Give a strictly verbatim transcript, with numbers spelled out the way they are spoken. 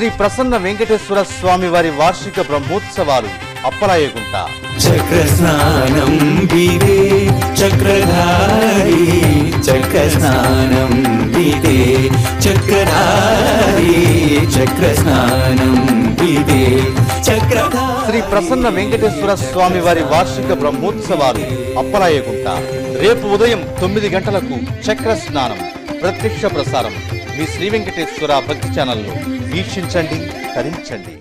శ్రీ ప్రసన్న వెంకటేశ్వర స్వామి వారి వార్షిక బ్రహ్మోత్సవాలు అప్పలాయగుంట. చక్రస్నానం బిదే చక్రధారి చక్రస్నానం బిదే చక్రధారి చక్రస్నానం బిదే చక్రధారి. శ్రీ ప్రసన్న వెంకటేశ్వర స్వామి వారి వార్షిక బ్రహ్మోత్సవాలు అప్పలాయగుంట. రేపు ఉదయం తొమ్మిది గంటలకు చక్ర స్నానం ప్రత్యక్ష ప్రసారం మీ శ్రీ వెంకటేశ్వర భక్తి ఛానల్లో వీక్షించండి, తరించండి.